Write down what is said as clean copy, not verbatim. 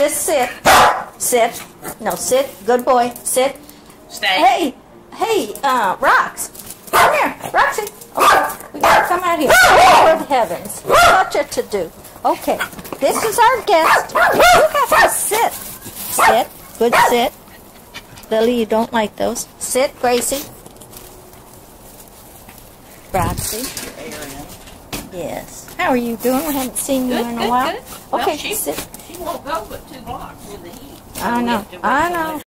Just sit. Sit. No, sit. Good boy. Sit. Stay. Hey, Rox. Come here. Roxy. Okay, we gotta come out here. Good heavens. Such a to-do. Okay, this is our guest. You have to sit. Sit. Good sit. Lily, you don't like those. Sit, Gracie. Roxy. Yes. How are you doing? We haven't seen you in a while. Good. Okay, Well, sit. She won't go but 2 blocks with the heat. I know. I know.